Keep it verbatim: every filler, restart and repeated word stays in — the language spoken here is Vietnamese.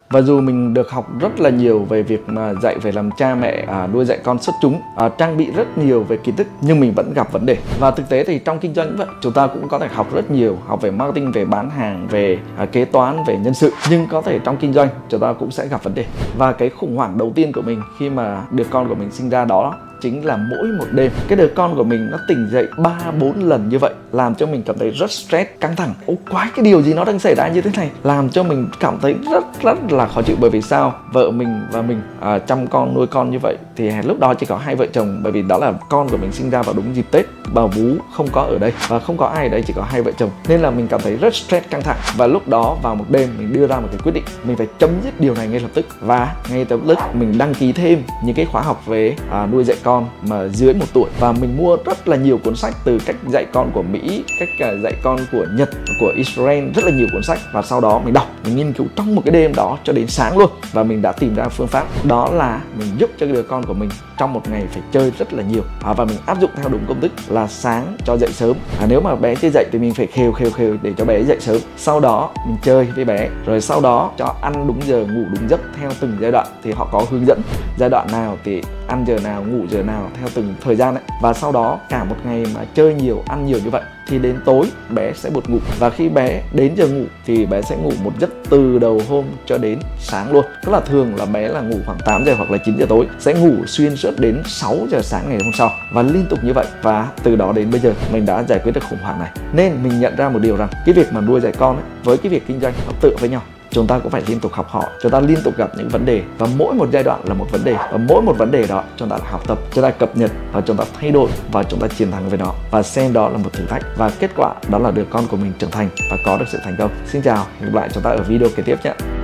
Và dù mình được học rất là nhiều về việc mà dạy về làm cha mẹ, à, nuôi dạy con xuất chúng, à, trang bị rất nhiều về kiến thức, nhưng mình vẫn gặp vấn đề. Và thực tế thì trong kinh doanh cũng vậy, chúng ta cũng có thể học rất nhiều, học về marketing, về bán hàng, về à, kế toán, về nhân sự, nhưng có thể trong kinh doanh chúng ta cũng sẽ gặp vấn đề. Và cái khủng hoảng đầu tiên của mình khi mà đứa con của mình sinh ra đó chính là mỗi một đêm cái đứa con của mình nó tỉnh dậy ba bốn lần như vậy, làm cho mình cảm thấy rất stress, căng thẳng. Ô quái, cái điều gì nó đang xảy ra như thế này, làm cho mình cảm thấy rất rất là khó chịu. Bởi vì sao? Vợ mình và mình à, chăm con nuôi con như vậy thì lúc đó chỉ có hai vợ chồng, bởi vì đó là con của mình sinh ra vào đúng dịp Tết, bà vú không có ở đây và không có ai ở đây, chỉ có hai vợ chồng, nên là mình cảm thấy rất stress, căng thẳng. Và lúc đó vào một đêm mình đưa ra một cái quyết định, mình phải chấm dứt điều này ngay lập tức. Và ngay lập tức mình đăng ký thêm những cái khóa học về à, nuôi dạy con mà dưới một tuổi, và mình mua rất là nhiều cuốn sách, từ cách dạy con của Mỹ, cách dạy con của Nhật, của Israel, rất là nhiều cuốn sách. Và sau đó mình đọc, mình nghiên cứu trong một cái đêm đó cho đến sáng luôn. Và mình đã tìm ra phương pháp, đó là mình giúp cho đứa con của mình trong một ngày phải chơi rất là nhiều, à, và mình áp dụng theo đúng công thức là sáng cho dậy sớm. À, nếu mà bé chưa dậy thì mình phải khều khều khều để cho bé dậy sớm. Sau đó mình chơi với bé, rồi sau đó cho ăn đúng giờ, ngủ đúng giấc theo từng giai đoạn. Thì họ có hướng dẫn giai đoạn nào thì ăn giờ nào, ngủ giờ nào theo từng thời gian ấy. Và sau đó cả một ngày mà chơi nhiều, ăn nhiều như vậy thì đến tối bé sẽ buồn ngủ, và khi bé đến giờ ngủ thì bé sẽ ngủ một giấc từ đầu hôm cho đến sáng luôn. Tức là thường là bé là ngủ khoảng tám giờ hoặc là chín giờ tối, sẽ ngủ xuyên suốt đến sáu giờ sáng ngày hôm sau, và liên tục như vậy. Và từ đó đến bây giờ mình đã giải quyết được khủng hoảng này. Nên mình nhận ra một điều rằng cái việc mà nuôi dạy con ấy, với cái việc kinh doanh nó tựa với nhau. Chúng ta cũng phải liên tục học hỏi, chúng ta liên tục gặp những vấn đề, và mỗi một giai đoạn là một vấn đề, và mỗi một vấn đề đó chúng ta học tập, chúng ta cập nhật và chúng ta thay đổi, và chúng ta chiến thắng với nó, và xem đó là một thử thách, và kết quả đó là đứa con của mình trưởng thành và có được sự thành công. Xin chào, hẹn gặp lại chúng ta ở video kế tiếp nhé.